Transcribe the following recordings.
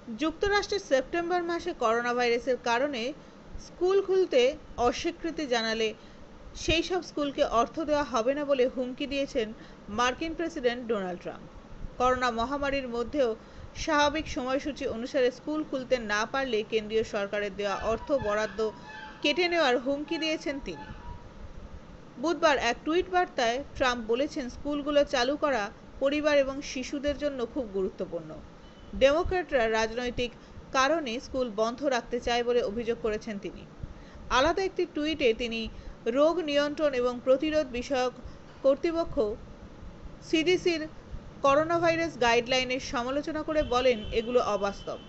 যুক্তরাষ্ট্রে সেপ্টেম্বর মাসে করোনা ভাইরাসের কারণে স্কুল খুলতে অস্বীকৃতি জানালে সেই সব স্কুলকে অর্থ দেওয়া হবে না বলে হুমকি দিয়েছেন মার্কিন প্রেসিডেন্ট ডোনাল্ড ট্রাম্প। করোনা মহামারীর মধ্যেও স্বাভাবিক সময়সূচি অনুসারে স্কুল খুলতে না পারলে কেন্দ্রীয় সরকারের দেওয়া অর্থ বরাদ্দ কেটে নেওয়ার হুমকি দিয়েছেন তিনি। বুধবার এক টুইট বার্তায় ট্রাম্প বলেছেন, স্কুলগুলো চালু করা পরিবার এবং শিশুদের জন্য খুব গুরুত্বপূর্ণ। ডেমোক্র্যাটরা রাজনৈতিক কারণে স্কুল বন্ধ রাখতে চায় বলে অভিযোগ করেছেন তিনি। আলাদা একটি টুইটে তিনি রোগ নিয়ন্ত্রণ এবং প্রতিরোধ বিষয়ক কর্তৃপক্ষ সিডিসির করোনা ভাইরাস গাইডলাইনের সমালোচনা করে বলেন, এগুলো অবাস্তব।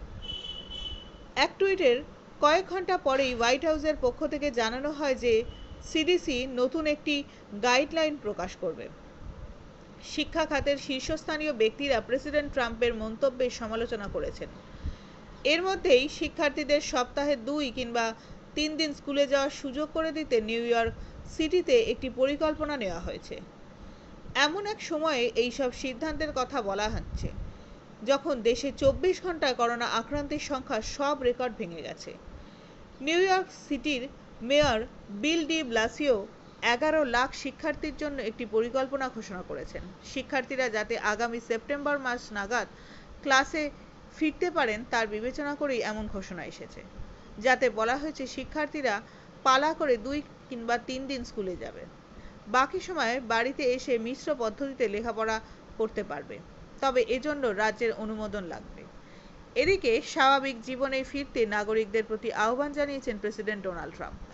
এক টুইটের কয়েক ঘন্টা পরেই হোয়াইট হাউসের পক্ষ থেকে জানানো হয় যে সিডিসি নতুন একটি গাইডলাইন প্রকাশ করবে। শিক্ষা খাতের শীর্ষস্থানীয় ব্যক্তিরা প্রেসিডেন্ট ট্রাম্পের মন্তব্যের সমালোচনা করেছেন। এর মধ্যেই শিক্ষার্থীদের সপ্তাহে 2 কিংবা 3 দিন স্কুলে যাওয়ার সুযোগ করে দিতে নিউ ইয়র্ক সিটিতে একটি পরিকল্পনা নেওয়া হয়েছে। এমন এক সময়ে এইসব সিদ্ধান্তের কথা বলা হচ্ছে যখন দেশে 24 ঘন্টায় করোনা আক্রান্তের সংখ্যা সব রেকর্ড ভেঙে গেছে। নিউ ইয়র্ক সিটির mayor Bill de Blasio 11 lakh শিক্ষার্থীর জন্য একটি পরিকল্পনা ঘোষণা করেছেন। শিক্ষার্থীরা যাতে আগামী সেপ্টেম্বর মাস নাগাদ ক্লাসে ফিরতে পারেন তার বিবেচনা করেই এমন ঘোষণা এসেছে। যাতে বলা হয়েছে শিক্ষার্থীরা পালা করে 2 কিংবা 3 দিন স্কুলে যাবে। বাকি সময় বাড়িতে এসে মিশ্র পদ্ধতিতে লেখাপড়া করতে পারবে, তবে এজন্য রাজ্যের অনুমোদন লাগবে। এদিকে স্বাভাবিক জীবনে ফিরতে নাগরিকদের প্রতি আহ্বান জানিয়েছেন প্রেসিডেন্ট ডোনাল্ড ট্রাম্প।